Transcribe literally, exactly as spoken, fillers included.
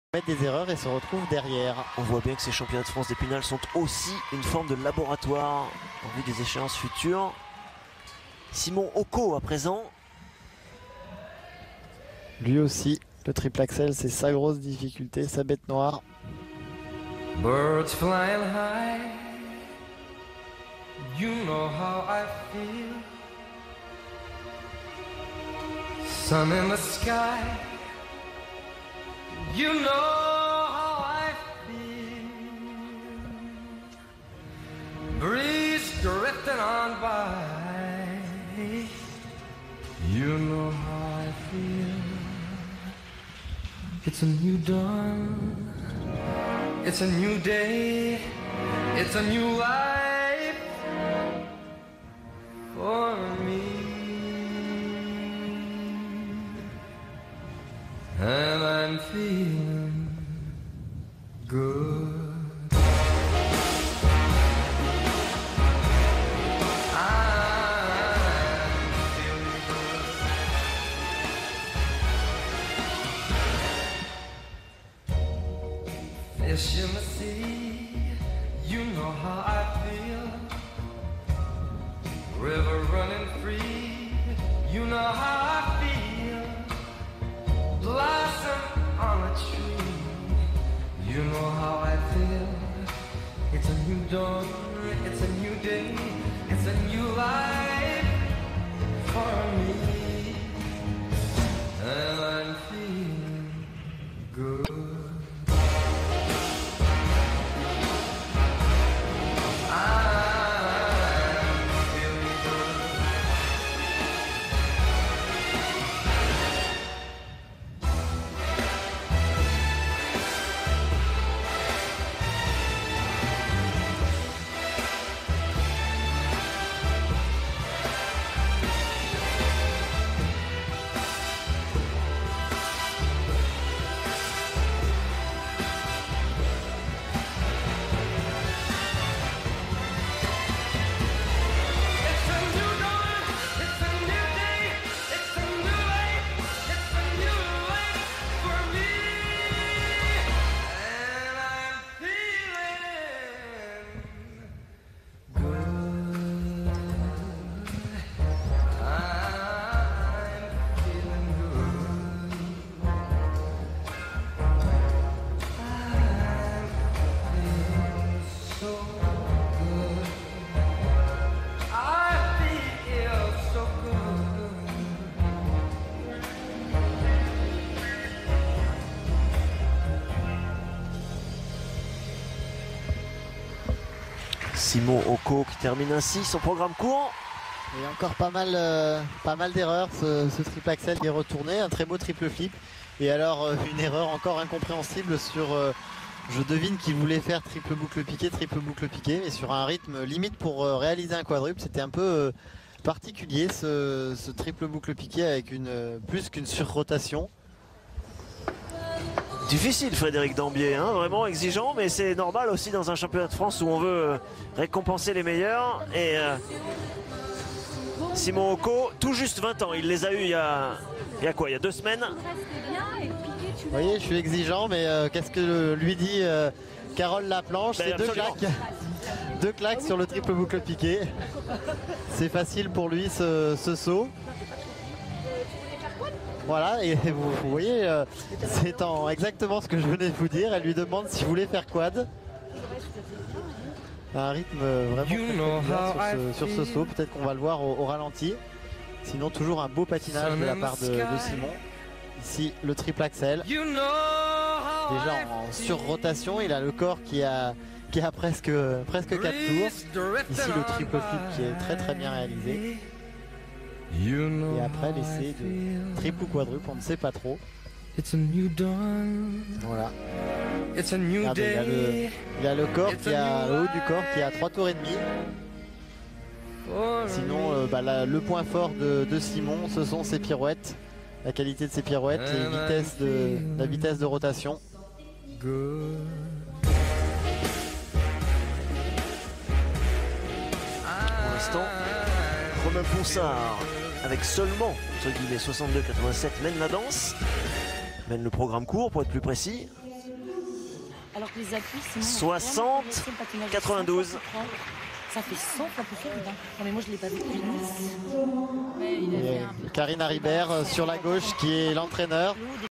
Mettre des erreurs et se retrouve derrière. On voit bien que ces championnats de France d'Épinal sont aussi une forme de laboratoire en vue des échéances futures. Simon Oko à présent. Lui aussi, le triple axel, c'est sa grosse difficulté, sa bête noire. Birds flying high, you know how I feel. Sun in the sky, you know how I feel. Breeze drifting on by, you know how I feel. It's a new dawn, it's a new day, it's a new life for me. And I'm feeling good. Fish in the sea, you know how I feel. River running free, you know how I feel. Blossom on a tree, you know how I feel. It's a new dawn, it's a new day, it's a new life for me. And I'm feeling good. Simon Oko qui termine ainsi son programme court. Il y a encore pas mal, euh, pas mal d'erreurs, ce, ce triple axel qui est retourné, un très beau triple flip. Et alors euh, une erreur encore incompréhensible sur, euh, je devine qu'il voulait faire triple boucle piqué, triple boucle piqué, mais sur un rythme limite pour euh, réaliser un quadruple. C'était un peu euh, particulier ce, ce triple boucle piqué avec une euh, plus qu'une surrotation. Difficile Frédéric Dambier, hein, vraiment exigeant, mais c'est normal aussi dans un championnat de France où on veut euh, récompenser les meilleurs. Et euh, Simon Oko, tout juste vingt ans, il les a eu il y a, il y a quoi, il y a deux semaines. Vous voyez, je suis exigeant, mais euh, qu'est-ce que lui dit euh, Carole Laplanche? Ben, c'est deux absolument. claques. Deux claques sur le triple boucle piqué. C'est facile pour lui ce, ce saut. Voilà, et vous, vous voyez, euh, c'est en exactement ce que je venais de vous dire. Elle lui demande s'il voulait faire quad. Un rythme vraiment très, très bizarre sur, ce, sur ce saut. Peut-être qu'on va le voir au, au ralenti. Sinon, toujours un beau patinage de la part de, de Simon. Ici, le triple axel. Déjà en surrotation, il a le corps qui a, qui a presque, presque quatre tours. Ici, le triple flip qui est très très bien réalisé. Et après l'essai de triple ou quadruple, on ne sait pas trop. Voilà. Regardez, il, a le, il a le corps qui a le haut du corps qui a trois tours et demi. Sinon, euh, bah, la, le point fort de, de Simon, ce sont ses pirouettes, la qualité de ses pirouettes, les vitesses de, la vitesse de rotation. Pour l'instant, Romain Ponsard, avec seulement, entre guillemets, soixante-deux quatre-vingt-sept, mène la danse, mène le programme court pour être plus précis. Alors que les appuis, sinon, soixante, quatre-vingt-douze. Ça fait cent fois plus solide. Hein. Non mais moi je l'ai pas vu depuis Nice. Karina Ribert sur la gauche qui est l'entraîneur.